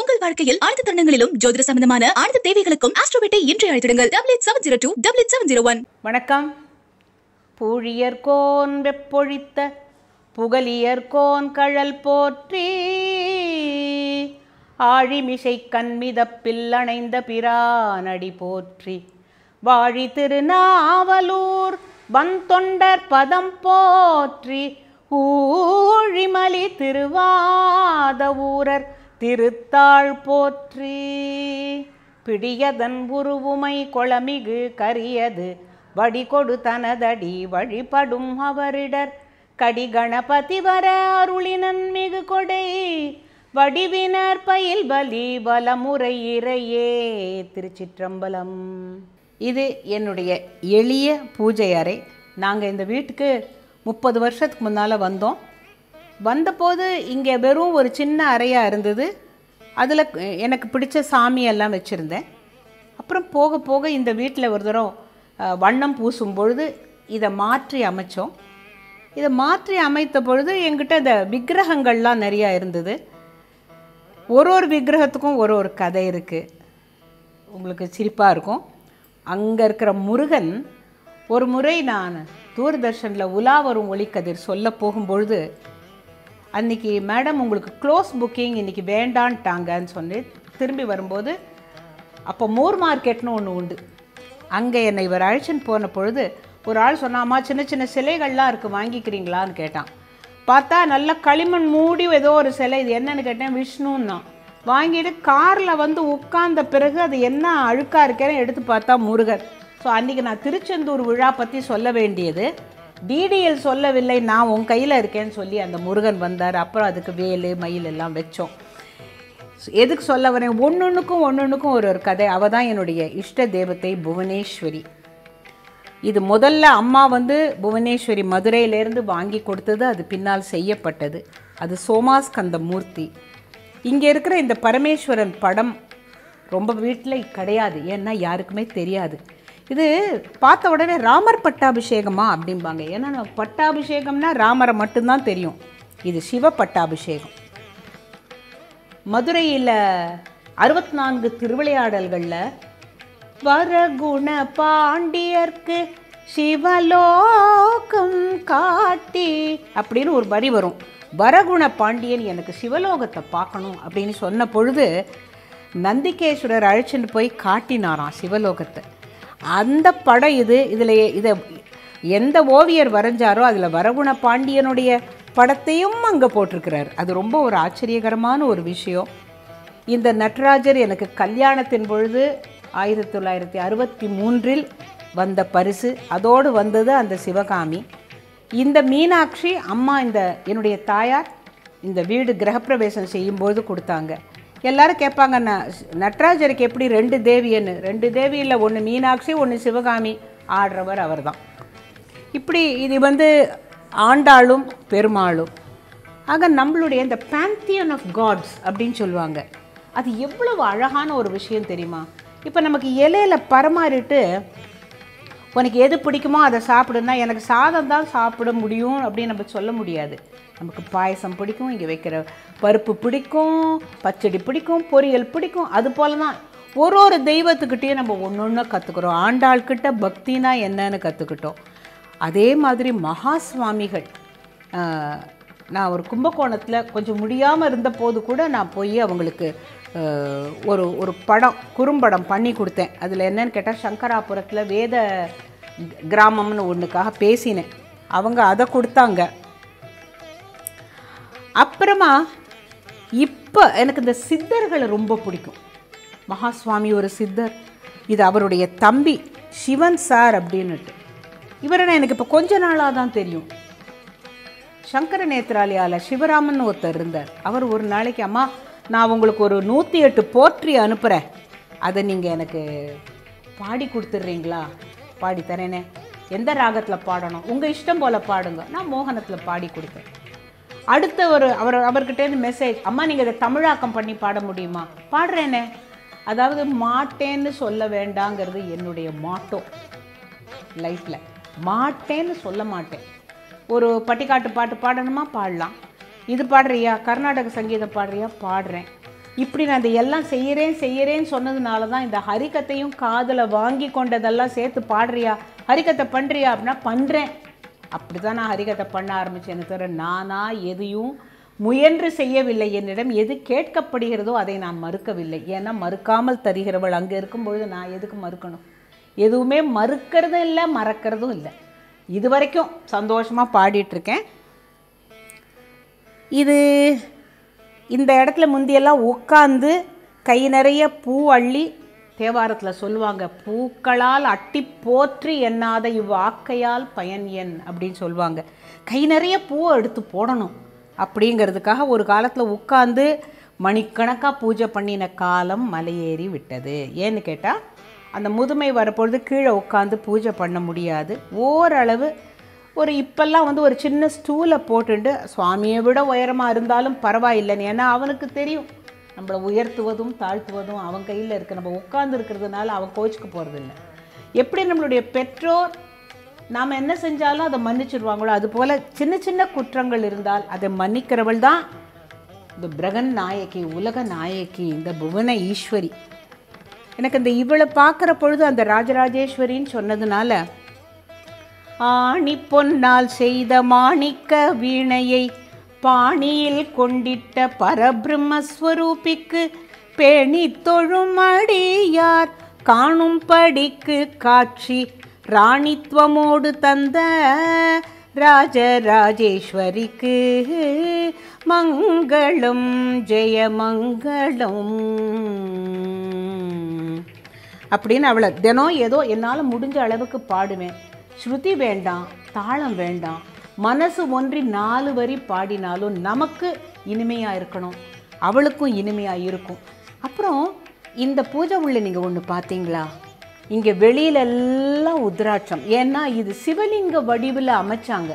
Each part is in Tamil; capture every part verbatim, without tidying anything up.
உங்கள் வாழ்க்கையில் அனைத்து தருணங்களிலும் ஜோதிட சம்பந்தமான அனைத்து தேவைகளுக்கும் ஆஸ்ட்ரோவேட்டை இன்றே அழைத்திடுங்கள். Double eight seven zero two double eight seven zero one. வணக்கம். பூழியர்கோன் வெப்பொழித்த புகலியர்கோன் கழல் போற்றி ஆழிமிசை கண்மிதப்பில் அணைந்த பிரானடி போற்றி வாழி திருநாவலூர் வந்தொண்டர் பதம் போற்றி ஊழிமலி திருவாத ஊரர் திருத்தாள் போற்றி பிடியதன் உருவுமை கொளமிகு கரியது வடிகொடு தனதடி வழிபடும் அவரிடர் கடி கணபதி வர அருளினன் மிகு கொடை வடிவினர் பயில் பலி வலமுறை இறையே. திருச்சிற்றம்பலம். இது என்னுடைய எளிய பூஜை அறை. நாங்கள் இந்த வீட்டுக்கு முப்பது வருஷத்துக்கு முன்னால் வந்தோம். வந்தபோது இங்கே வெறும் ஒரு சின்ன அறையாக இருந்தது. அதில் எனக்கு பிடிச்ச சாமியெல்லாம் வச்சுருந்தேன். அப்புறம் போக போக இந்த வீட்டில் ஒரு தரம் வண்ணம் பூசும் பொழுது இதை மாற்றி அமைச்சோம். இதை மாற்றி அமைத்த பொழுது எங்கிட்ட இந்த விக்கிரகங்கள்லாம் நிறையா இருந்தது. ஒரு ஒரு விக்கிரகத்துக்கும் ஒரு ஒரு கதை இருக்குது. உங்களுக்கு சிரிப்பாக இருக்கும். அங்கே இருக்கிற முருகன் ஒரு முறை நான் தூர்தர்ஷனில் உலா வரும் ஒளிக்கதிர் சொல்ல போகும்பொழுது அன்றைக்கி மேடம் உங்களுக்கு க்ளோஸ் புக்கிங் இன்றைக்கி வேண்டான்ட்டாங்கன்னு சொல்லி திரும்பி வரும்போது அப்போ மூர் மார்க்கெட்னு ஒன்று உண்டு. அங்கே என்னை இவர் அழைச்சின்னு போன பொழுது ஒரு ஆள் சொன்னாம்மா சின்ன சின்ன சிலைகள்லாம் இருக்குது வாங்கிக்கிறீங்களான்னு கேட்டான். பார்த்தா நல்ல களிமண் மூடி ஏதோ ஒரு சிலை. இது என்னன்னு கேட்டேன். விஷ்ணுன்னா. வாங்கிட்டு காரில் வந்து உட்கார்ந்த பிறகு அது என்ன அழுக்காக இருக்கேன்னு எடுத்து பார்த்தா முருகர். ஸோ அன்றைக்கி நான் திருச்செந்தூர் விழா பற்றி சொல்ல வேண்டியது டிடிஎல் சொல்லவில்லை, நான் உன் கையில் இருக்கேன்னு சொல்லி அந்த முருகன் வந்தார். அப்புறம் அதுக்கு வேலு மயில் எல்லாம் வச்சோம். எதுக்கு சொல்ல வரேன், ஒன்று ஒன்றுக்கும் ஒன்று ஒன்றுக்கும் ஒரு ஒரு கதை. அவள் தான் என்னுடைய இஷ்ட தேவத்தை புவனேஸ்வரி. இது முதல்ல அம்மா வந்து புவனேஸ்வரி மதுரையிலேருந்து வாங்கி கொடுத்தது. அது பின்னால் செய்யப்பட்டது. அது சோமாஸ்கந்த மூர்த்தி. இங்கே இருக்கிற இந்த பரமேஸ்வரன் படம் ரொம்ப வீட்டில் கிடையாது, ஏன்னா யாருக்குமே தெரியாது. இது பார்த்த உடனே ராமர் பட்டாபிஷேகமா அப்படிம்பாங்க. ஏன்னா பட்டாபிஷேகம்னா ராமரை மட்டும்தான் தெரியும். இது சிவ பட்டாபிஷேகம். மதுரையில் அறுபத்தி நான்கு திருவிளையாடல்களில் வரகுண பாண்டியர்க்கு சிவலோகம் காட்டி அப்படின்னு ஒரு வரி வரும். வரகுண பாண்டியன் எனக்கு சிவலோகத்தை பார்க்கணும் அப்படின்னு சொன்ன பொழுது நந்திகேஸ்வரர் அழைச்சிட்டு போய் காட்டினாராம் சிவலோகத்தை. அந்த படம் இது. இதில் இதை எந்த ஓவியர் வரைஞ்சாரோ அதில் வரகுண பாண்டியனுடைய படத்தையும் அங்கே போட்டிருக்கிறார். அது ரொம்ப ஒரு ஆச்சரியகரமான ஒரு விஷயம். இந்த நடராஜர் எனக்கு கல்யாணத்தின் பொழுது ஆயிரத்தி தொள்ளாயிரத்தி அறுபத்தி மூன்றில் வந்த பரிசு. அதோடு வந்தது அந்த சிவகாமி. இந்த மீனாட்சி அம்மா இந்த என்னுடைய தாயார் இந்த வீடு கிரகப்பிரவேசம் செய்யும்போது கொடுத்தாங்க. எல்லோரும் கேட்பாங்க, ந நடராஜருக்கு எப்படி ரெண்டு தேவின்னு. ரெண்டு தேவியில் ஒன்று மீனாட்சி ஒன்று சிவகாமி. ஆடுறவர் அவர் தான். இப்படி இது வந்து ஆண்டாளும் பெருமாளும். ஆக நம்மளுடைய இந்த பேந்தியன் ஆஃப் காட்ஸ் அப்படின்னு சொல்லுவாங்க. அது எவ்வளவு அழகான ஒரு விஷயம் தெரியுமா? இப்போ நமக்கு இலையில் பரமாறிட்டு உனக்கு எது பிடிக்குமோ அதை சாப்பிடுன்னா எனக்கு சாதம் தான் சாப்பிட முடியும் அப்படின்னு நம்ம சொல்ல முடியாது. நமக்கு பாயசம் பிடிக்கும், இங்கே வைக்கிற பருப்பு பிடிக்கும், பச்சடி பிடிக்கும், பொரியல் பிடிக்கும். அது போல தான் ஒரு ஒரு தெய்வத்துக்கிட்டேயும் நம்ம ஒன்று ஒன்று கற்றுக்குறோம். ஆண்டாள்கிட்ட பக்தினா என்னன்னு கற்றுக்கிட்டோம். அதே மாதிரி மகா சுவாமிகள், நான் ஒரு கும்பகோணத்தில் கொஞ்சம் முடியாமல் இருந்த போது கூட நான் போய் அவங்களுக்கு ஒரு ஒரு படம் குறும்படம் பண்ணி கொடுத்தேன். அதில் என்னன்னு கேட்டால் சங்கராபுரத்தில் வேத கிராமம்னு ஒன்றுக்காக பேசினேன். அவங்க அதை கொடுத்தாங்க. அப்புறமா இப்போ எனக்கு இந்த சித்தர்களை ரொம்ப பிடிக்கும். மகாசுவாமி ஒரு சித்தர். இது அவருடைய தம்பி சிவன் சார் அப்படின்னுட்டு. இவரை எனக்கு இப்போ கொஞ்ச நாளாக தான் தெரியும். சங்கர நேத்ராலயாவில் சிவராமன் ஒருத்தர் இருந்தார். அவர் ஒரு நாளைக்கு, அம்மா நான் உங்களுக்கு ஒரு நூற்றி எட்டு போற்றி அனுப்புகிறேன், அதை நீங்கள் எனக்கு பாடி கொடுத்துட்றீங்களா? பாடி தரேனே. எந்த ராகத்தில் பாடணும்? உங்கள் இஷ்டம் போல் பாடுங்க. நான் மோகனத்தில் பாடி கொடுத்தேன். அடுத்த ஒரு அவர் அவர்கிட்டேருந்து மெசேஜ், அம்மா நீங்கள் இதை தமிழாக்கம் பண்ணி பாட முடியுமா? பாடுறேனே. அதாவது மாட்டேன்னு சொல்ல வேண்டாங்கிறது என்னுடைய மாட்டோ லைஃப்பில். மாட்டேன்னு சொல்ல மாட்டேன். ஒரு பட்டிக்காட்டு பாட்டு பாடணுமா? பாடலாம். இது பாடுறியா? கர்நாடக சங்கீதம் பாடுறியா? பாடுறேன். இப்படி நான் இந்த எல்லாம் செய்கிறேன் செய்கிறேன்னு சொன்னதுனால தான் இந்த ஹரிகத்தையும் காதில் வாங்கி கொண்டதெல்லாம் சேர்த்து பாடுறியா, ஹரிகத்தை பண்ணுறியா அப்படின்னா பண்ணுறேன். அப்படி தான் நான் ஹரிகத்தை பண்ண ஆரம்பித்தேன்னு தவிர நானாக எதையும் முயன்று செய்யவில்லை. என்னிடம் எது கேட்கப்படுகிறதோ அதை நான் மறுக்கவில்லை. ஏன்னா மறுக்காமல் தருகிறவள் அங்கே இருக்கும்பொழுது நான் எதுக்கு மறுக்கணும்? எதுவுமே மறுக்கிறதும் இல்லை, மறக்கிறதும் இல்லை. இது வரைக்கும் சந்தோஷமாக பாடிட்டுருக்கேன். இது இந்த இடத்துல முந்தியெல்லாம் உட்காந்து கை நிறைய பூ அள்ளி, தேவாரத்தில் சொல்லுவாங்க, பூக்களால் அட்டி போற்றி எண்ணாத இவ்வாக்கையால் பயன் என் அப்படின்னு சொல்லுவாங்க. கை நிறைய பூவை எடுத்து போடணும் அப்படிங்கிறதுக்காக ஒரு காலத்தில் உட்காந்து மணிக்கணக்காக பூஜை பண்ணின காலம் மலையேறி விட்டது. ஏன்னு கேட்டால் அந்த முதுமை வரப்பொழுது கீழே உட்காந்து பூஜை பண்ண முடியாது. ஓரளவு ஒரு இப்பெல்லாம் வந்து ஒரு சின்ன ஸ்டூலை போட்டுட்டு சுவாமியை விட உயரமாக இருந்தாலும் பரவாயில்லைன்னு, ஏன்னா அவனுக்கு தெரியும் நம்மளை உயர்த்துவதும் தாழ்த்துவதும் அவன் கையில் இருக்குது. நம்ம உட்கார்ந்து இருக்கிறதுனால அவன் கோச்சுக்கு போகிறதில்ல. எப்படி நம்மளுடைய பெற்றோர் நாம் என்ன செஞ்சாலும் அதை மன்னிச்சிடுவாங்களோ, அதுபோல் சின்ன சின்ன குற்றங்கள் இருந்தால் அதை மன்னிக்கிறவள் தான் இந்த பிரகன் நாயகி, உலக நாயகி, இந்த புவன ஈஸ்வரி. எனக்கு இந்த இவளை பார்க்குற பொழுது அந்த ராஜராஜேஸ்வரின்னு சொன்னதுனால, ஆணி பொன்னால் செய்த மாணிக்க வீணையை பாணியில் கொண்டிட்ட பரபிரம்மஸ்வரூபிக்கு பேணி தொழும் அடியார் காணும் படிக்கு காட்சி ராணித்வமோடு தந்த ராஜராஜேஸ்வரிக்கு மங்களம் ஜெயமங்களம் அப்படின்னு அவளை தினம் ஏதோ என்னால் முடிஞ்ச அளவுக்கு பாடுவேன். ஸ்ருதி வேண்டாம், தாளம் வேண்டாம், மனசு ஒன்றி நாலு வரி பாடினாலும் நமக்கு இனிமையாக இருக்கணும், அவளுக்கும் இனிமையாக இருக்கும். அப்புறம் இந்த பூஜை உள்ள நீங்கள் ஒன்று பார்த்தீங்களா, இங்கே வெளியிலெல்லாம் உத்ராட்சம். ஏன்னா இது சிவலிங்க வடிவில் அமைச்சாங்க.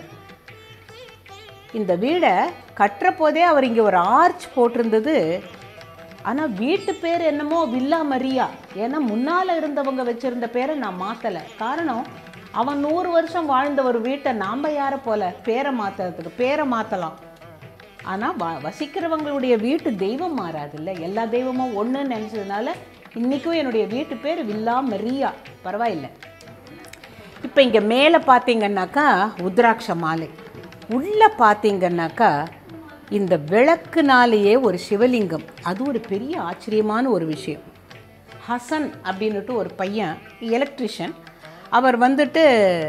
இந்த வீடை கட்டுற போதே அவர் இங்கே ஒரு ஆர்ச் போட்டிருந்தது. ஆனால் வீட்டு பேர் என்னமோ வில்லா மரியா, ஏன்னா முன்னால் இருந்தவங்க வச்சுருந்த பேரை நான் மாற்றலை. காரணம், அவன் நூறு வருஷம் வாழ்ந்த ஒரு வீட்டை நாம் யாரை போல பேரை மாற்றுறதுக்கு பேரை மாற்றலாம். ஆனால் வ வசிக்கிறவங்களுடைய வீட்டு தெய்வம் மாறாதில்லை. எல்லா தெய்வமும் ஒன்றுன்னு நினச்சதுனால இன்றைக்கும் என்னுடைய வீட்டு பேர் வில்லா மரியா, பரவாயில்லை. இப்போ இங்கே மேலே பார்த்தீங்கன்னாக்கா உத்ராட்ச மாலை, உள்ளே பார்த்தீங்கன்னாக்கா இந்த விளக்குனாலேயே ஒரு சிவலிங்கம். அது ஒரு பெரிய ஆச்சரியமான ஒரு விஷயம். ஹசன் அப்படின்னுட்டு ஒரு பையன் எலக்ட்ரிஷியன், அவர் வந்துட்டு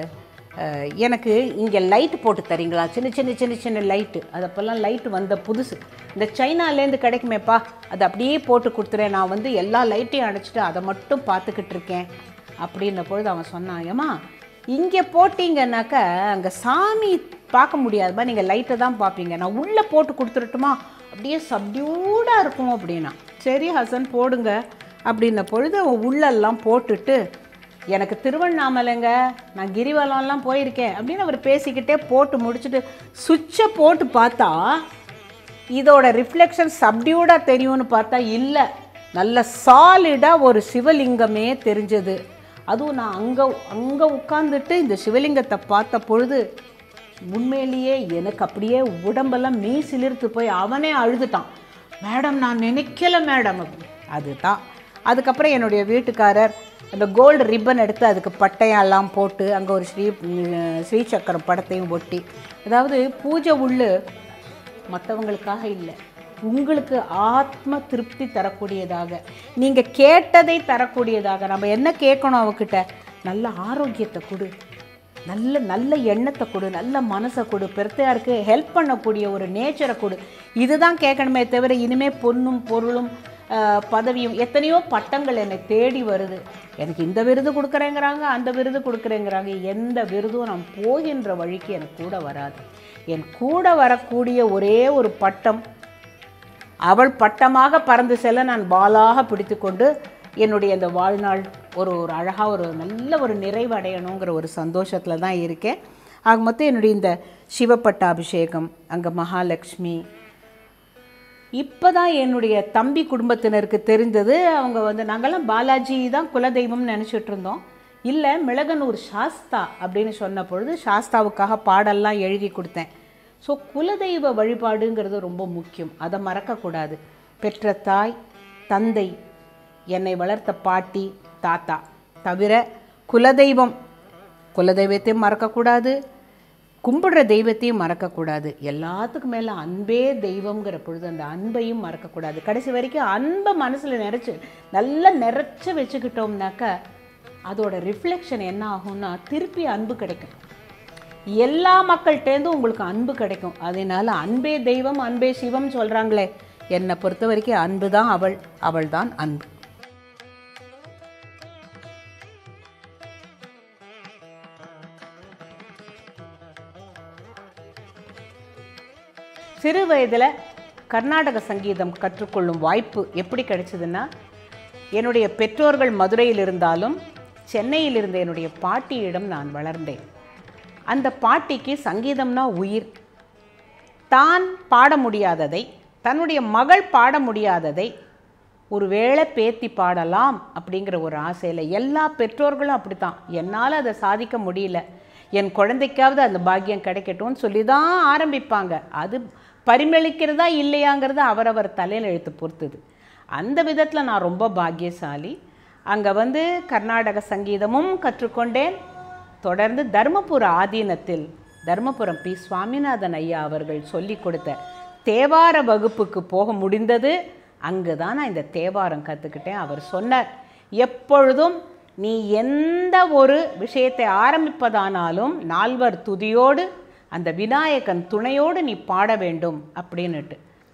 எனக்கு இங்கே லைட்டு போட்டு தரீங்களா, சின்ன சின்ன சின்ன சின்ன லைட்டு, அது அப்போல்லாம் லைட்டு வந்த புதுசு, இந்த சைனாலேருந்து கிடைக்குமேப்பா, அதை அப்படியே போட்டு கொடுத்துறேன், நான் வந்து எல்லா லைட்டையும் அடைச்சிட்டு அதை மட்டும் பார்த்துக்கிட்டு இருக்கேன் அப்படின்ன பொழுது அவன் சொன்னான், ஏம்மா இங்கே போட்டிங்கன்னாக்கா அங்கே சாமி பார்க்க முடியாதுப்பா, நீங்கள் லைட்டை தான் பார்ப்பீங்க, நான் உள்ளே போட்டு கொடுத்துருட்டுமா, அப்படியே சப்டியூடாக இருக்கும் அப்படின்னா. சரி ஹசன் போடுங்க அப்படின்ன பொழுது அவன் உள்ளெல்லாம் போட்டுட்டு, எனக்கு திருவண்ணாமலைங்க, நான் கிரிவலம்லாம் போயிருக்கேன் அப்படின்னு அவர் பேசிக்கிட்டே போட்டு முடிச்சுட்டு சுவிட்சை போட்டு பார்த்தா இதோட ரிஃப்ளெக்ஷன் சப்டியூடாக தெரியும்னு பார்த்தா இல்லை, நல்ல சாலிடாக ஒரு சிவலிங்கமே தெரிஞ்சது. அதுவும் நான் அங்கே அங்கே உட்காந்துட்டு இந்த சிவலிங்கத்தை பார்த்த பொழுது உண்மையிலேயே எனக்கு அப்படியே உடம்பெல்லாம் மெய் சிலிர்த்து போய் அவனே அழுதுட்டான், மேடம் நான் நினைக்கல மேடம் அப்படி. அதுதான் அதுக்கப்புறம் என்னுடைய வீட்டுக்காரர் அந்த கோல்டு ரிப்பன் எடுத்து அதுக்கு பட்டையெல்லாம் போட்டு அங்கே ஒரு ஸ்ரீ ஸ்ரீசக்கரம் படத்தையும் ஒட்டி, அதாவது பூஜை உள்ளு மற்றவங்களுக்காக இல்லை, உங்களுக்கு ஆத்ம திருப்தி தரக்கூடியதாக, நீங்கள் கேட்டதை தரக்கூடியதாக. நம்ம என்ன கேட்கணும் அவகிட்ட, நல்ல ஆரோக்கியத்தை கொடு, நல்ல நல்ல எண்ணத்தை கொடு, நல்ல மனசை கொடு, பெருத்தையாருக்கு ஹெல்ப் பண்ணக்கூடிய ஒரு நேச்சரை கொடு, இதுதான் கேட்கணுமே தவிர இனிமேல் பொண்ணும் பொருளும் பதவியும். எத்தனையோ பட்டங்கள் என்னை தேடி வருது, எனக்கு இந்த விருது கொடுக்குறேங்கிறாங்க, அந்த விருது கொடுக்குறேங்கிறாங்க, எந்த விருதும் நான் போகின்ற வழிக்கு எனக்கு கூட வராது. என் கூட வரக்கூடிய ஒரே ஒரு பட்டம், அவள் பட்டமாக பறந்து செல்ல நான் வாளாக பிடித்து கொண்டு என்னுடைய இந்த வாழ்நாள் ஒரு ஒரு அழகாக ஒரு நல்ல ஒரு நிறைவு அடையணுங்கிற ஒரு சந்தோஷத்தில் தான் இருக்கேன். ஆக மொத்தம் என்னுடைய இந்த சிவப்பட்டாபிஷேகம், அங்கே மகாலட்சுமி, இப்போ தான் என்னுடைய தம்பி குடும்பத்தினருக்கு தெரிந்தது. அவங்க வந்து நாங்கள்லாம் பாலாஜி தான் குலதெய்வம்னு நினச்சிட்டு இருந்தோம். இல்லை, மிளகனூர் சாஸ்தா அப்படின்னு சொன்ன பொழுது சாஸ்தாவுக்காக பாடல்லாம் எழுதி கொடுத்தேன். ஸோ குலதெய்வ வழிபாடுங்கிறது ரொம்ப முக்கியம், அதை மறக்கக்கூடாது. பெற்ற தாய், தந்தை, என்னை வளர்த்த பாட்டி, தாத்தா தவிர குலதெய்வம், குலதெய்வத்தையும் மறக்கக்கூடாது, கும்பிடுற தெய்வத்தையும் மறக்கக்கூடாது. எல்லாத்துக்கும் மேலே அன்பே தெய்வங்கிற பொழுது அந்த அன்பையும் மறக்கக்கூடாது. கடைசி வரைக்கும் அன்பை மனசில் நிறைச்சி நல்லா நிறைச்சி வச்சுக்கிட்டோம்னாக்கா அதோட ரிஃப்ளெக்ஷன் என்ன ஆகும்னா திருப்பி அன்பு கிடைக்கும். எல்லா மக்கள்கிட்டேருந்தும் உங்களுக்கு அன்பு கிடைக்கும். அதனால் அன்பே தெய்வம், அன்பே சிவம் சொல்கிறாங்களே, என்னை பொறுத்த வரைக்கும் அன்பு தான் அவள், அவள் தான் அன்பு. சிறு வயதில் கர்நாடக சங்கீதம் கற்றுக்கொள்ளும் வாய்ப்பு எப்படி கிடைச்சதுன்னா, என்னுடைய பெற்றோர்கள் மதுரையில் இருந்தாலும் சென்னையில் இருந்த என்னுடைய பாட்டியிடம் நான் வளர்ந்தேன். அந்த பாட்டிக்கு சங்கீதம்னா உயிர். தான் பாட முடியாததை, தன்னுடைய மகள் பாட முடியாததை ஒருவேளை பேத்தி பாடலாம் அப்படிங்கிற ஒரு ஆசையில், எல்லா பெற்றோர்களும் அப்படித்தான், என்னால் அதை சாதிக்க முடியல, என் குழந்தைக்காவது அந்த பாக்கியம் கிடைக்கட்டும்னு சொல்லி தான் ஆரம்பிப்பாங்க. அது பரிமளிக்கிறதா இல்லையாங்கிறது அவரவர் தலையில் எழுத்து பொறுத்தது. அந்த விதத்தில் நான் ரொம்ப பாக்கியசாலி. அங்கே வந்து கர்நாடக சங்கீதமும் கற்றுக்கொண்டேன். தொடர்ந்து தர்மபுர ஆதீனத்தில் தர்மபுரம் பி சுவாமிநாதன் ஐயா அவர்கள் சொல்லி கொடுத்த தேவார வகுப்புக்கு போக முடிந்தது. அங்கு தான் நான் இந்த தேவாரம் கற்றுக்கிட்டேன். அவர் சொன்னார், எப்பொழுதும் நீ எந்த ஒரு விஷயத்தை ஆரம்பிப்பதானாலும் நால்வர் துதியோடு அந்த விநாயகன் துணையோடு நீ பாட வேண்டும் அப்படின்னுட்டு.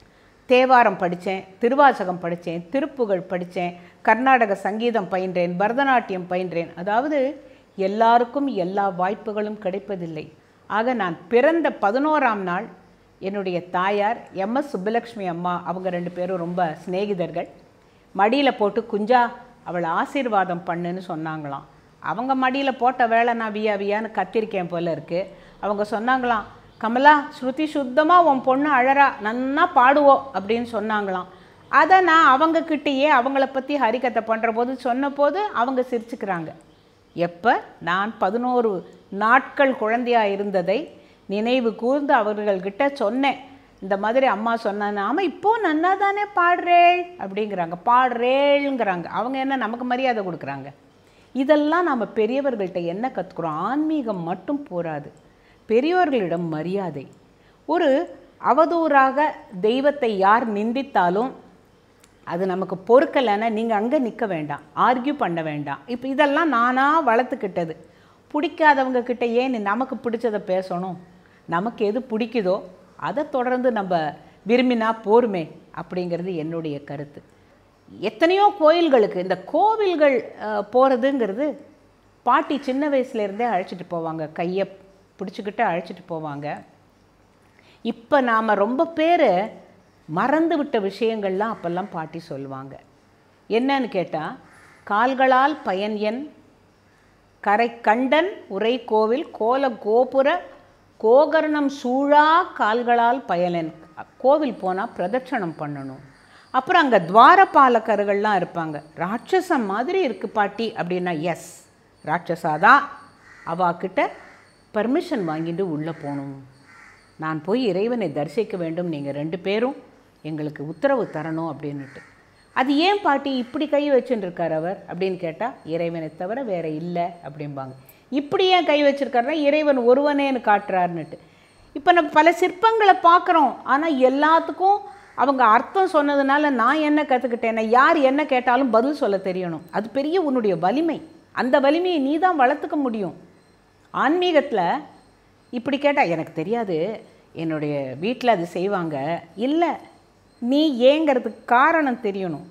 தேவாரம் படித்தேன், திருவாசகம் படித்தேன், திருப்புகழ் படித்தேன், கர்நாடக சங்கீதம் பயின்றேன், பரதநாட்டியம் பயின்றேன். அதாவது எல்லாருக்கும் எல்லா வாய்ப்புகளும் கிடைப்பதில்லை. ஆக நான் பிறந்த பதினோராம் நாள் என்னுடைய தாயார் எம் எஸ் சுப்புலக்ஷ்மி அம்மா, அவங்க ரெண்டு பேரும் ரொம்ப சிநேகிதர்கள், மடியில் போட்டு குஞ்சா அவளை ஆசீர்வாதம் பண்ணுன்னு சொன்னாங்களாம். அவங்க மடியில் போட்ட வேலை நான் வியா வியான்னு கத்திருக்கேன் போல இருக்குது. அவங்க சொன்னாங்களாம், கமலா ஸ்ருதி சுத்தமாக உன் பொண்ணு அழறா, நன்னா பாடுவோம் அப்படின்னு சொன்னாங்களாம். அதை நான் அவங்கக்கிட்டேயே அவங்கள பற்றி ஹரிக்கத்தை பண்ணுற போது சொன்ன போது அவங்க சிரிச்சுக்கிறாங்க. எப்போ நான் பதினோரு நாட்கள் குழந்தையாக இருந்ததை நினைவு கூர்ந்து அவர்கள்கிட்ட சொன்னேன். இந்த மாதிரி அம்மா சொன்னாங்க, ஆமாம் இப்போது நன்னா தானே பாடுறேள் அப்படிங்கிறாங்க, பாடுறேளுங்கிறாங்க. அவங்க என்ன நமக்கு மரியாதை கொடுக்குறாங்க. இதெல்லாம் நம்ம பெரியவர்கள்ட்ட என்ன கற்றுக்குறோம்? ஆன்மீகம் மட்டும் போராது, பெரியவர்களிடம் மரியாதை. ஒரு அவதூறாக தெய்வத்தை யார் நிந்தித்தாலும் அது நமக்கு பொறுக்கலைன்னா நீங்கள் அங்கே நிற்க வேண்டாம், ஆர்கியூ பண்ண வேண்டாம். இப்போ இதெல்லாம் நானாக வளர்த்துக்கிட்டது. பிடிக்காதவங்க கிட்ட ஏன் நமக்கு பிடிச்சதை பேசணும்? நமக்கு எது பிடிக்குதோ அதை தொடர்ந்து நம்ம விரும்பினா போருமே அப்படிங்கிறது என்னுடைய கருத்து. எத்தனையோ கோயில்களுக்கு இந்த கோவில்கள் போகிறதுங்கிறது பாட்டி சின்ன வயசுலேருந்தே அழைச்சிட்டு போவாங்க, கையை பிடிச்சிக்கிட்டு அழைச்சிட்டு போவாங்க. இப்போ நாம் ரொம்ப பேர் மறந்து விட்ட விஷயங்கள்லாம் அப்போல்லாம் பாட்டி சொல்லுவாங்க. என்னன்னு கேட்டால், கால்களால் பயன் என் கரை கண்டன் உரை கோவில் கோல கோபுர கோகர்ணம் சூழா கால்களால் பயனன். கோவில் போனால் பிரதட்சணம் பண்ணணும். அப்புறம் அங்கே துவாரபாலகர்கள்லாம் இருப்பாங்க. ராட்சசம் மாதிரி இருக்குது பாட்டி அப்படின்னா, எஸ் ராட்சசாதான், அவாக்கிட்ட பர்மிஷன் வாங்கிட்டு உள்ளே போகணும், நான் போய் இறைவனை தரிசிக்க வேண்டும், நீங்கள் ரெண்டு பேரும் எங்களுக்கு உத்தரவு தரணும் அப்படின்னுட்டு. அது ஏன் பாட்டி இப்படி கை வச்சுட்டு இருக்கார் அவர் அப்படின்னு கேட்டால், இறைவனை தவிர வேறு இல்லை அப்படிம்பாங்க. இப்படி ஏன் கை வச்சுருக்காருன்னா, இறைவன் ஒருவனேன்னு காட்டுறாருன்னுட்டு. இப்போ நம்ம பல சிற்பங்களை பார்க்குறோம், ஆனால் எல்லாத்துக்கும் அவங்க அர்த்தம் சொன்னதுனால நான் என்ன கற்றுக்கிட்டேன்னா, யார் என்ன கேட்டாலும் பதில் சொல்ல தெரியணும். அது பெரிய உன்னுடைய வலிமை. அந்த வலிமையை நீ தான் வளர்த்துக்க முடியும். ஆன்மீகத்தில் இப்படி கேட்டால் எனக்கு தெரியாது, என்னுடைய வீட்டில் அது செய்வாங்க, இல்லை நீ ஏங்கிறதுக்கு காரணம் தெரியணும்.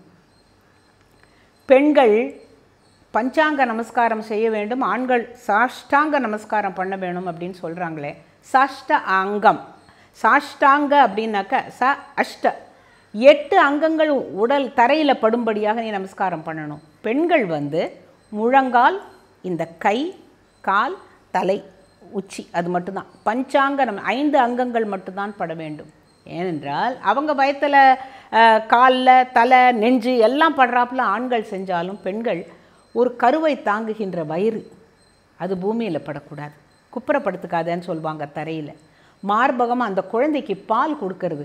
பெண்கள் பஞ்சாங்க நமஸ்காரம் செய்ய வேண்டும், ஆண்கள் சாஷ்டாங்க நமஸ்காரம் பண்ண வேணும் அப்படின்னு சொல்கிறாங்களே. சாஷ்ட அங்கம், சாஷ்டாங்க அப்படின்னாக்க ச அஷ்ட, எட்டு அங்கங்கள் உடல் தரையில் படும்படியாக நீ நமஸ்காரம் பண்ணணும். பெண்கள் வந்து முழங்கால், இந்த கை, கால், தலை, உச்சி, அது மட்டும்தான் பஞ்சாங்க நம் ஐந்து அங்கங்கள் மட்டும்தான் பட வேண்டும். ஏனென்றால் அவங்க வயத்தில் காலில் தலை நெஞ்சு எல்லாம் படுறாப்புல ஆண்கள் செஞ்சாலும் பெண்கள் ஒரு கருவை தாங்குகின்ற வயிறு அது பூமியில் படக்கூடாது, குப்புறப்படுத்துக்காதேன்னு சொல்லுவாங்க தரையில். மார்பகம் அந்த குழந்தைக்கு பால் கொடுக்கறது,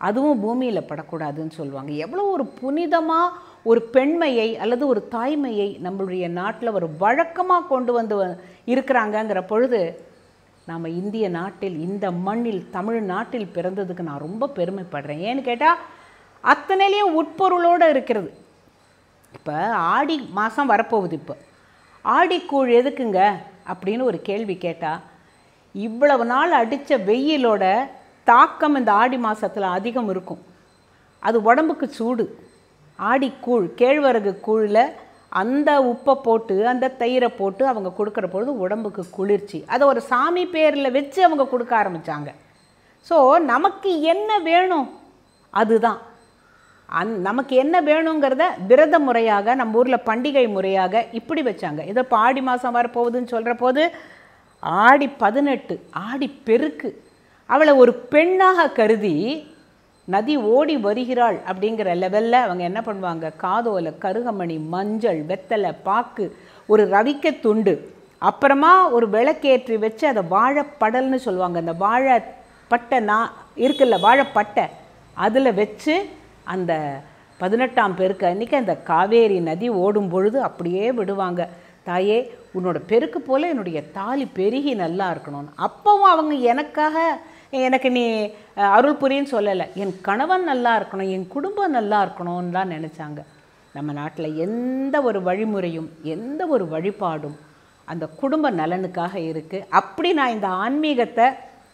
அதுவும் பூமியில் படக்கூடாதுன்னு சொல்லுவாங்க. எவ்வளோ ஒரு புனிதமாக ஒரு பெண்மையை அல்லது ஒரு தாய்மையை நம்மளுடைய நாட்டில் ஒரு வழக்கமாக கொண்டு வந்து இருக்கிறாங்கங்கிற பொழுது நாம் இந்திய நாட்டில், இந்த மண்ணில், தமிழ் நாட்டில் பிறந்ததுக்கு நான் ரொம்ப பெருமைப்படுறேன். ஏன்னு கேட்டால் அத்தனையிலையும் உட்பொருளோடு இருக்கிறது. இப்போ ஆடி மாதம் வரப்போகுது. இப்போ ஆடிக்கூழ் எதுக்குங்க அப்படின்னு ஒரு கேள்வி கேட்டால், இவ்வளவு நாள் அடித்த வெயிலோட தாக்கம் இந்த ஆடி மாதத்தில் அதிகம் இருக்கும். அது உடம்புக்கு சூடு. ஆடிக்கூழ், கேழ்வரகு கூழில் அந்த உப்பை போட்டு அந்த தயிரை போட்டு அவங்க கொடுக்குற பொழுது உடம்புக்கு குளிர்ச்சி. அதை ஒரு சாமி பேரில் வச்சு அவங்க கொடுக்க ஆரம்பித்தாங்க. ஸோ நமக்கு என்ன வேணும் அதுதான். அந் நமக்கு என்ன வேணுங்கிறத விரத முறையாக, நம்ம ஊரில் பண்டிகை முறையாக இப்படி வச்சாங்க. இதை இப்போ ஆடி மாதம் வரப்போகுதுன்னு சொல்கிற போது ஆடி பதினெட்டு, ஆடி பெருக்கு, அவளை ஒரு பெண்ணாக கருதி நதி ஓடி வருகிறாள் அப்படிங்கிற லெவலில் அவங்க என்ன பண்ணுவாங்க, காதோலை, கருகமணி, மஞ்சள், வெத்தலை, பாக்கு, ஒரு ரவிக்க துண்டு, அப்புறமா ஒரு விளக்கேற்றி வச்சு அதை வாழைப்படல்னு சொல்லுவாங்க. அந்த வாழைப்பட்டை நான் இருக்குல்ல, வாழைப்பட்டை அதில் வச்சு அந்த பதினெட்டாம் பெருக்கு அன்றைக்கி அந்த காவேரி நதி ஓடும் பொழுது அப்படியே விடுவாங்க. தாயே, உன்னோட பெருக்கு போல் என்னுடைய தாலி பெருகி நல்லா இருக்கணும்னு. அப்போவும் அவங்க எனக்காக, எனக்கு நீ அருள் புரின்னு சொல்லலை, என் கணவன் நல்லா இருக்கணும், என் குடும்பம் நல்லா இருக்கணும்னு தான் நினச்சாங்க. நம்ம நாட்டில் எந்த ஒரு வழிமுறையும் எந்த ஒரு வழிபாடும் அந்த குடும்ப நலனுக்காக இருக்குது. அப்படி நான் இந்த ஆன்மீகத்தை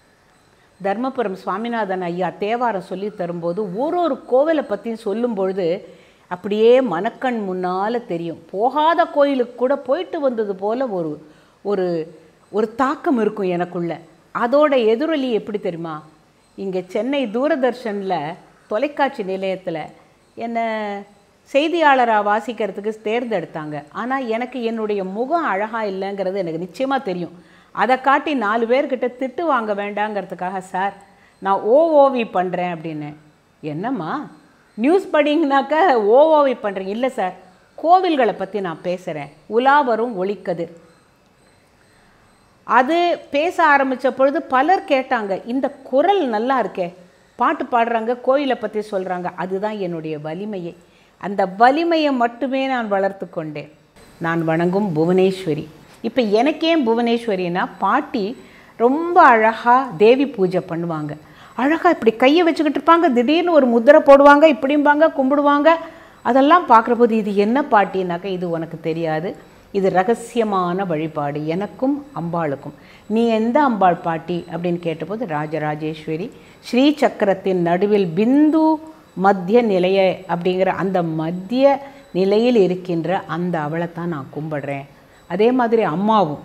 தர்மபுரம் சுவாமிநாதன் ஐயா தேவாரம் சொல்லி தரும்போது ஒரு ஒரு கோவிலை பற்றியும் சொல்லும் பொழுது அப்படியே மனக்கண் முன்னால் தெரியும். போகாத கோயிலுக்கு கூட போயிட்டு வந்தது போல் ஒரு ஒரு ஒரு தாக்கம் இருக்கும் எனக்குள்ள. அதோட எதிரொலி எப்படி தெரியுமா, இங்கே சென்னை தூரதர்ஷனில் தொலைக்காட்சி நிலையத்தில் என்னை செய்தியாளராக வாசிக்கிறதுக்கு தேர்ந்தெடுத்தாங்க. ஆனால் எனக்கு என்னுடைய முகம் அழகாக இல்லைங்கிறது எனக்கு நிச்சயமாக தெரியும். அதை காட்டி நாலு பேர்கிட்ட திட்டு வாங்க வேண்டாங்கிறதுக்காக, சார் நான் ஓஓவி பண்ணுறேன் அப்படின்னு. என்னம்மா நியூஸ் படிங்கனாக்க ஓஓவி பண்ணுறீங்க? இல்லை சார், கோவில்களை பற்றி நான் பேசுகிறேன், உலா வரும் ஒளிக்கதிர். அது பேச ஆரம்பித்த பொழுது பலர் கேட்டாங்க, இந்த குரல் நல்லா இருக்கே, பாட்டு பாடுறாங்க, கோயிலை பற்றி சொல்கிறாங்க. அதுதான் என்னுடைய வலிமையை. அந்த வலிமையை மட்டுமே நான் வளர்த்து கொண்டேன். நான் வணங்கும் புவனேஸ்வரி. இப்போ எனக்கேன் புவனேஸ்வரினா, பாட்டி ரொம்ப அழகாக தேவி பூஜை பண்ணுவாங்க. அழகாக இப்படி கையை வச்சுக்கிட்டு இருப்பாங்க, திடீர்னு ஒரு முத்திரை போடுவாங்க, இப்படிம்பாங்க, கும்பிடுவாங்க. அதெல்லாம் பார்க்குற போது இது என்ன பாட்டினாக்க, இது உனக்கு தெரியாது, இது ரகசியமான வழிபாடு எனக்கும் அம்பாளுக்கும். நீ எந்த அம்பாள் பாட்டி அப்படின்னு கேட்டபோது, ராஜராஜேஸ்வரி, ஸ்ரீ சக்கரத்தின் நடுவில் பிந்து மத்திய நிலைய அப்படிங்கிற அந்த மத்திய நிலையில் இருக்கின்ற அந்த அவளை தான் நான் கும்பிடுறேன். அதே மாதிரி அம்மாவும்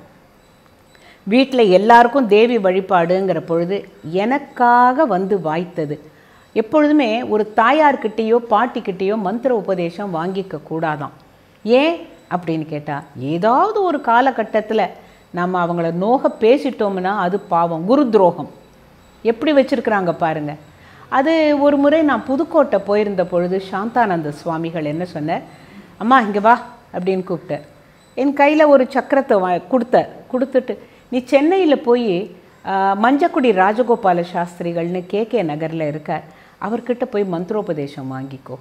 வீட்டில் எல்லாருக்கும் தேவி வழிபாடுங்கிற பொழுது எனக்காக வந்து வாய்த்தது. எப்பொழுதுமே ஒரு தாயார்கிட்டேயோ பாட்டிக்கிட்டேயோ மந்திர உபதேசம் வாங்கிக்க கூடாதான். ஏன் அப்படின்னு கேட்டால், ஏதாவது ஒரு காலகட்டத்தில் நம்ம அவங்கள நோக பேசிட்டோம்னா அது பாவம், குரு துரோகம். எப்படி வச்சுருக்குறாங்க பாருங்கள். அது ஒரு முறை நான் புதுக்கோட்டை போயிருந்த பொழுது சாந்தானந்த சுவாமிகள் என்ன சொன்னார், அம்மா இங்கே வா அப்படின்னு கூப்பிட்டார். என் கையில் ஒரு சக்கரத்தை வா கொடுத்த கொடுத்துட்டு, நீ சென்னையில் போய் மஞ்சக்குடி ராஜகோபால சாஸ்திரிகள்னு கே கே நகரில் இருக்கார், அவர்கிட்ட போய் மந்திரோபதேசம் வாங்கிக்கோ.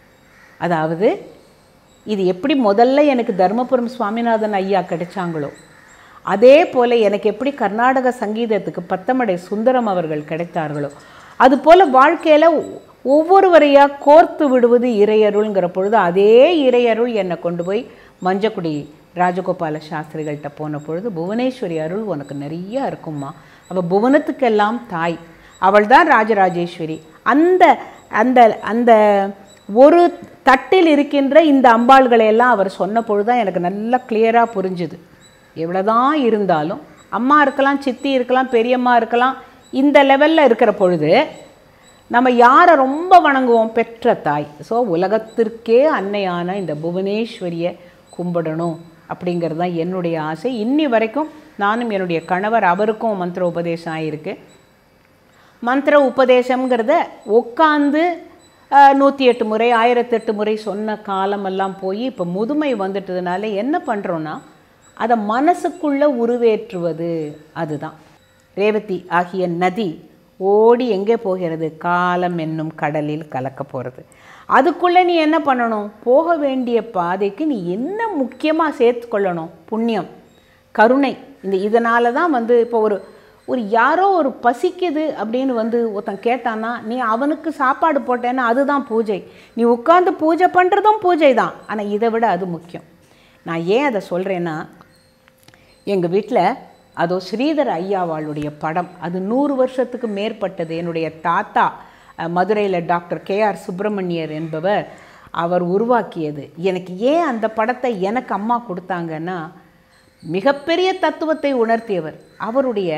அதாவது இது எப்படி முதல்ல எனக்கு தர்மபுரம் சுவாமிநாதன் ஐயா கிடைச்சாங்களோ, அதே போல் எனக்கு எப்படி கர்நாடக சங்கீதத்துக்கு பத்தமடை சுந்தரம் அவர்கள் கிடைத்தார்களோ, அதுபோல் வாழ்க்கையில் ஒவ்வொருவரையாக கோர்த்து விடுவது இறையருள்ங்கிற பொழுது, அதே இறையருள் என்னை கொண்டு போய் மஞ்சக்குடி ராஜகோபால சாஸ்திரிகள்கிட்ட போன பொழுது, புவனேஸ்வரி அருள் உனக்கு நிறையா இருக்கும்மா, அவள் புவனத்துக்கெல்லாம் தாய், அவள் தான் ராஜராஜேஸ்வரி. அந்த அந்த அந்த ஒரு தட்டில் இருக்கின்ற இந்த அம்பாள்களையெல்லாம் அவர் சொன்ன பொழுது தான் எனக்கு நல்லா கிளியராக புரிஞ்சுது. எவ்வளோதான் இருந்தாலும் அம்மா இருக்கலாம், சித்தி இருக்கலாம், பெரியம்மா இருக்கலாம், இந்த லெவலில் இருக்கிற பொழுது நம்ம யாரை ரொம்ப வணங்குவோம், பெற்ற தாய். ஸோ உலகத்திற்கே அன்னையான இந்த புவனேஸ்வரியை கும்பிடணும் அப்படிங்கிறது தான் என்னுடைய ஆசை. இன்னி வரைக்கும் நானும் என்னுடைய கணவர், அவருக்கும் மந்திர உபதேசம் ஆகிருக்கு. மந்திர உபதேசங்கிறத உட்காந்து நூற்றி எட்டு முறை ஆயிரத்தெட்டு முறை சொன்ன காலமெல்லாம் போய் இப்போ முதுமை வந்துட்டதுனால என்ன பண்ணுறோன்னா, அதை மனசுக்குள்ளே உருவேற்றுவது. அதுதான் ரேவதி ஆகிய நதி ஓடி எங்கே போகிறது? காலம் என்னும் கடலில் கலக்க போகிறது. அதுக்குள்ளே நீ என்ன பண்ணணும்? போக வேண்டிய பாதைக்கு நீ என்ன முக்கியமாக சேர்த்துக்கொள்ளணும்? புண்ணியம், கருணை. இந்த இதனால தான் வந்து இப்போ ஒரு ஒரு யாரோ ஒரு பசிக்குது அப்படின்னு வந்து ஒருத்தன் கேட்டான்னா நீ அவனுக்கு சாப்பாடு போட்டேன்னா அதுதான் பூஜை. நீ உட்காந்து பூஜை பண்ணுறதும் பூஜை தான். ஆனால் இதை விட அது முக்கியம். நான் ஏன் அதை சொல்கிறேன்னா, எங்கள் வீட்டில் அதோ ஸ்ரீதர் ஐயாவாளுடைய படம், அது நூறு வருஷத்துக்கு மேற்பட்டது. என்னுடைய தாத்தா மதுரையில் டாக்டர் கே ஆர் சுப்பிரமணியர் என்பவர் அவர் உருவாக்கியது. எனக்கு ஏன் அந்த படத்தை எனக்கு அம்மா கொடுத்தாங்கன்னா, மிகப்பெரிய தத்துவத்தை உணர்த்தியவர். அவருடைய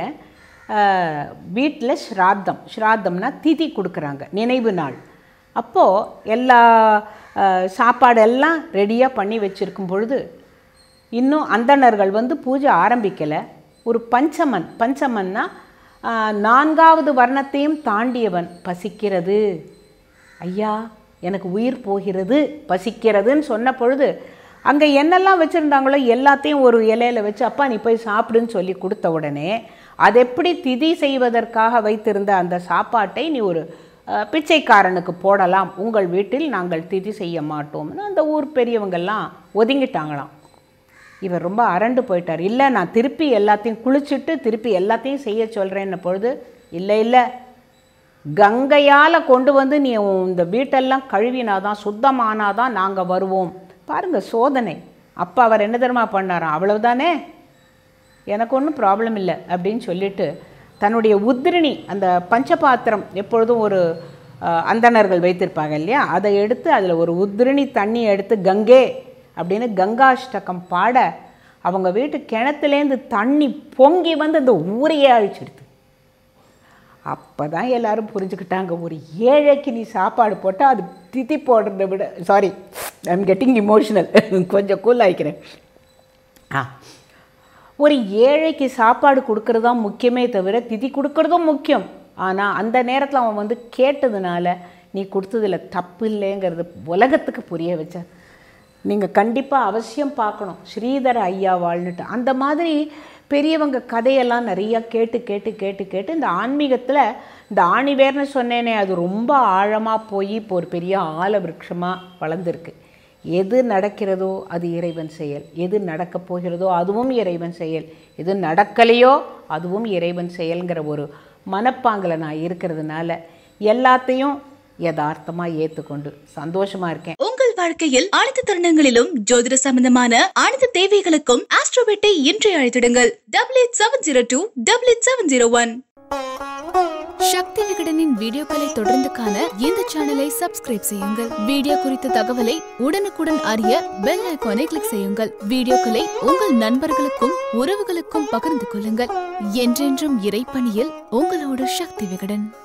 வீட்டில் ஸ்ராத்தம், ஸ்ராத்தம்னா திதி கொடுக்குறாங்க, நினைவு நாள். அப்போது எல்லா சாப்பாடெல்லாம் ரெடியாக பண்ணி வச்சுருக்கும் பொழுது இன்னும் அந்தணர்கள் வந்து பூஜை ஆரம்பிக்கலை. ஒரு பஞ்சமன், பஞ்சமன்னா நான்காவது வர்ணத்தையும் தாண்டியவன், பசிக்கிறது ஐயா, எனக்கு உயிர் போகிறது, பசிக்கிறதுன்னு சொன்ன பொழுது அங்கே என்னெல்லாம் வச்சுருந்தாங்களோ எல்லாத்தையும் ஒரு இலையில் வச்சு அப்பா நீ போய் சாப்பிடுன்னு சொல்லி கொடுத்த உடனே அது எப்படி திதி செய்வதற்காக வைத்திருந்த அந்த சாப்பாட்டை நீ ஒரு பிச்சைக்காரனுக்கு போடலாம், உங்கள் வீட்டில் நாங்கள் திதி செய்ய மாட்டோம்னு அந்த ஊர் பெரியவங்கள்லாம் ஒதுங்கிட்டாங்களாம். இவர் ரொம்ப அரண்டு போயிட்டார். இல்லை, நான் திருப்பி எல்லாத்தையும் குளிச்சுட்டு திருப்பி எல்லாத்தையும் செய்ய சொல்கிறேன்ன பொழுது, இல்லை இல்லை, கங்கையால் கொண்டு வந்து நீ இந்த வீட்டெல்லாம் கழுவினாதான், சுத்தமானாதான் நாங்கள் வருவோம். பாருங்கள் சோதனை. அப்போ அவர் என்ன தெரியுமா பண்ணாராம், அவ்வளவுதானே, எனக்கு ஒன்றும் ப்ராப்ளம் இல்லை அப்படின்னு சொல்லிட்டு தன்னுடைய உத்திரணி, அந்த பஞ்சபாத்திரம் எப்பொழுதும் ஒரு அந்தணர்கள் வைத்திருப்பாங்க இல்லையா, அதை எடுத்து அதில் ஒரு உத்திரணி தண்ணி எடுத்து கங்கே அப்படின்னு கங்காஷ்டகம் பாட அவங்க வீட்டு கிணத்துலேருந்து தண்ணி பொங்கி வந்து அந்த ஊரையே அழிச்சிடுது. அப்போ தான் எல்லோரும் புரிஞ்சுக்கிட்டாங்க, ஒரு ஏழைக்கு நீ சாப்பாடு போட்டால் அது திதி போடுறதை விட, sorry I am getting emotional, கொஞ்சம் கூல் ஆகிக்கிறேன். ஆ ஒரு ஏழைக்கு சாப்பாடு கொடுக்கறது தான் முக்கியமே தவிர திதி கொடுக்கறதும் முக்கியம். ஆனால் அந்த நேரத்தில் அவன் வந்து கேட்டதுனால நீ கொடுத்ததில் தப்பு இல்லைங்கிறது உலகத்துக்கு புரிய வச்ச. நீங்கள் கண்டிப்பாக அவசியம் பார்க்கணும் ஸ்ரீதர ஐயா வாழ்ந்துட்டு. அந்த மாதிரி பெரியவங்க கதையெல்லாம் நிறையா கேட்டு கேட்டு கேட்டு கேட்டு இந்த ஆன்மீகத்தில் இந்த ஆணிவேர்னு சொன்னேனே அது ரொம்ப ஆழமாக போய் இப்போ ஒரு பெரிய ஆல விருட்சமாக வளர்ந்துருக்கு. எது நடக்கிறதோ அது இறைவன் செயல், எது நடக்கப் போகிறதோ அதுவும் இறைவன் செயல், எது நடக்கலையோ அதுவும் இறைவன் செயல்ங்கிற ஒரு மனப்பாங்கில் நான் இருக்கிறதுனால எல்லாத்தையும் யதார்த்தமாக ஏற்றுக்கொண்டு சந்தோஷமாக இருக்கேன். உங்கள் வாழ்க்கையில் அனைத்து தருணங்களிலும் ஜோதிட சம்பந்தமான அனைத்து தேவைகளுக்கும் ஆஸ்ட்ரோபெட்டை இன்றே அழைத்திடுங்கள். Double eight seven zero two double eight seven zero one. Sakthi விகடனின் வீடியோக்களை தொடர்ந்து காண இந்த சேனலை சப்ஸ்கிரைப் செய்யுங்கள். வீடியோ குறித்த தகவலை உடனுக்குடன் அறிய பெல் ஐகானை கிளிக் செய்யுங்கள். வீடியோக்களை உங்கள் நண்பர்களுக்கும் உறவுகளுக்கும் பகிர்ந்து கொள்ளுங்கள். என்றென்றும் இறைப்பணியில் உங்களோடு சக்தி விகடன்.